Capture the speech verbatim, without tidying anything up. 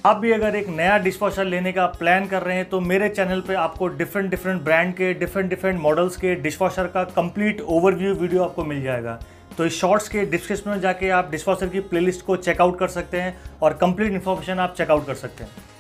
आप भी अगर एक नया डिशवॉशर लेने का प्लान कर रहे हैं तो मेरे चैनल पे आपको डिफरेंट डिफरेंट ब्रांड के डिफरेंट डिफरेंट मॉडल्स के डिशवॉशर का कंप्लीट ओवरव्यू वीडियो आपको मिल जाएगा। तो इस शॉर्ट्स के डिस्क्रिप्शन में जाके आप डिशवॉशर की प्लेलिस्ट को चेकआउट कर सकते हैं और कंप्लीट इन्फॉर्मेशन आप चेकआउट कर सकते हैं।